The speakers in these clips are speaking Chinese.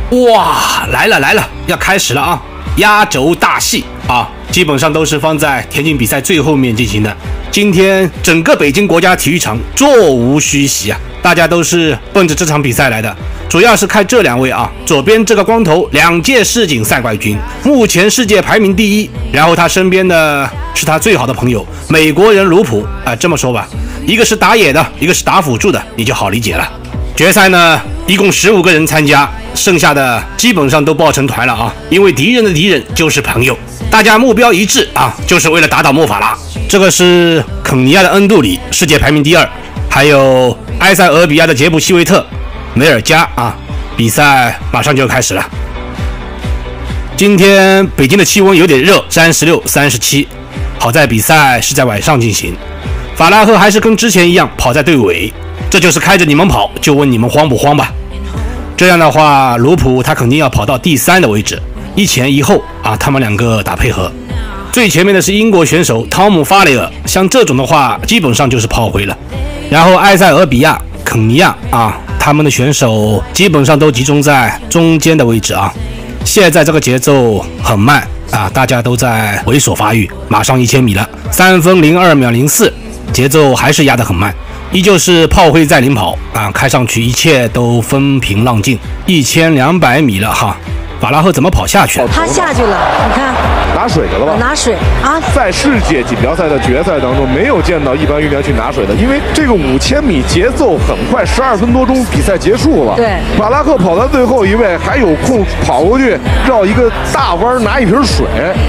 哇，来了，要开始了啊！压轴大戏啊，基本上都是放在田径比赛最后面进行的。今天整个北京国家体育场座无虚席啊，大家都是奔着这场比赛来的。主要是看这两位啊，左边这个光头，2届世锦赛冠军，目前世界排名第1。然后他身边的是他最好的朋友，美国人卢普啊。这么说吧，一个是打野的，一个是打辅助的，你就好理解了。决赛呢，一共15个人参加，剩下的基本上都抱成团了啊，因为敌人的敌人就是朋友，大家目标一致啊，就是为了打倒莫法拉。这个是肯尼亚的恩杜里，世界排名第2，还有埃塞俄比亚的杰布希维特、梅尔加啊。比赛马上就要开始了。今天北京的气温有点热，36、37，好在比赛是在晚上进行。法拉赫还是跟之前一样跑在队尾。这就是开着你们跑，就问你们慌不慌吧。这样的话，卢普他肯定要跑到第3的位置，一前一后啊，他们2个打配合。最前面的是英国选手汤姆·法雷尔，像这种的话，基本上就是炮灰了。然后埃塞俄比亚、肯尼亚啊，他们的选手基本上都集中在中间的位置啊。现在这个节奏很慢啊，大家都在猥琐发育，马上1000米了，3分02秒04，节奏还是压得很慢。依旧是炮灰在领跑啊，开上去一切都风平浪静。1200米了哈，法拉赫怎么跑下去？ 他下去了，你看， 拿水去了吧？ 拿水啊！ 在世界锦标赛的决赛当中，没有见到一般运动员去拿水的，因为这个5000米节奏很快，12分多钟比赛结束了。对，法拉赫跑到最后一位，还有空跑过去绕一个大弯拿一瓶水。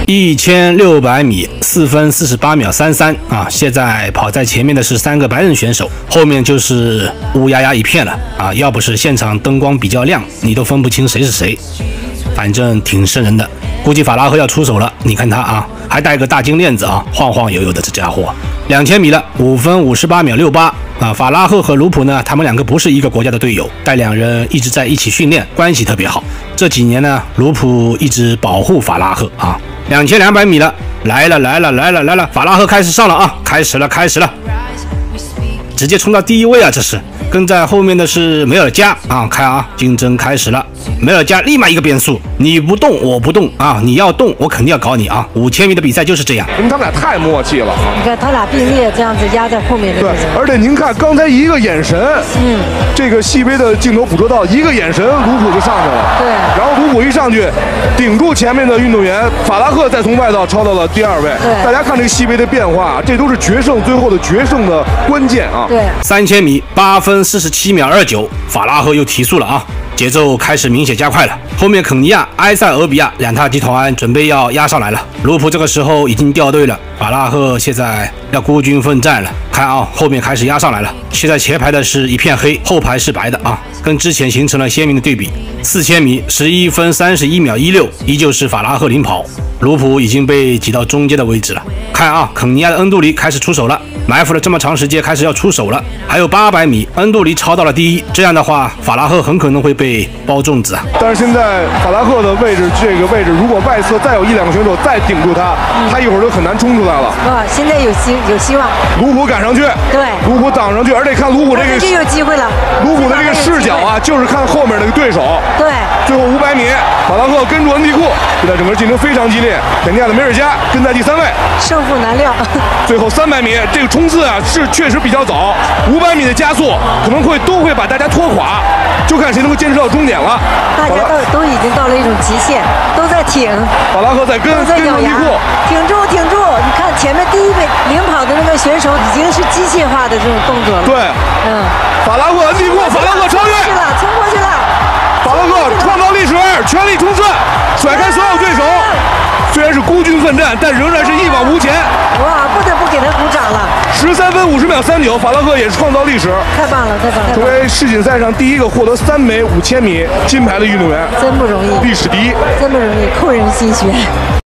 1600米4分48秒33啊！现在跑在前面的是3个白人选手，后面就是乌压压一片了啊！要不是现场灯光比较亮，你都分不清谁是谁。反正挺瘆人的，估计法拉赫要出手了。你看他啊，还带个大金链子啊，晃晃悠悠的这家伙。2000米了5分58秒68啊！法拉赫和卢普呢，他们2个不是一个国家的队友，但2人一直在一起训练，关系特别好。这几年呢，卢普一直保护法拉赫啊。2200米了，来了，法拉赫开始上了啊，开始了，直接冲到第1位啊，这是。跟在后面的是梅尔加啊，看啊，竞争开始了。梅尔加立马一个变速，你不动我不动啊，你要动我肯定要搞你啊！5000米的比赛就是这样， 因为他们俩太默契了。 你看他俩并列这样子压在后面的。对， 而且您看刚才一个眼神，这个细微的镜头捕捉到一个眼神，卢普就上去了。对，然后卢普一上去，顶住前面的运动员，法拉赫再从外道超到了第2位。对，大家看这个细微的变化，这都是决胜最后的决胜的关键啊。对 ，3000米8分47秒29，法拉赫又提速了啊，节奏开始明显加快了。后面肯尼亚、埃塞俄比亚2大集团准备要压上来了。卢普这个时候已经掉队了，法拉赫现在要孤军奋战了。看啊，后面开始压上来了。现在前排的是一片黑，后排是白的啊，跟之前形成了鲜明的对比。4000米11分31秒16，依旧是法拉赫领跑，卢普已经被挤到中间的位置了。看啊，肯尼亚的恩杜里开始出手了，埋伏了这么长时间，开始要出手了。还有800米，恩杜里超到了第1，这样的话，法拉赫很可能会被包粽子啊。 但是现在法拉赫的位置，这个位置如果外侧再有1、2个选手再顶住他，他一会儿就很难冲出来了。 现在有希望。 卢普赶上去，对，卢普挡上去，而且看卢普这个就有机会了。 卢普的这个视角啊，就是看后面那个对手。对，最后500米，法拉赫跟住恩迪库，现在整个竞争非常激烈。肯尼亚的梅尔加跟在第3位， 胜负难料。 最后300米这个冲刺啊，是确实比较早，500米的加速可能都会把大家拖垮，就看谁能够坚持到终点了。 大家都已经到了一种极限，都在挺。 法拉赫在跟恩迪库， 挺住！你看前面第1位领跑的那个选手已经是机械化的这种动作了。对， 法拉赫、恩迪库，法拉赫超越， 冲过去了。 法拉赫创造历史，全力冲刺，甩开所有对手。虽然是孤军奋战，但仍然是一往无前。 哇，不得不给他鼓掌了。 13分50秒39，法拉赫也是创造历史。 太棒了！ 作为世锦赛上第1个获得3枚5000米金牌的运动员， 真不容易， 历史第1， 真不容易，扣人心弦。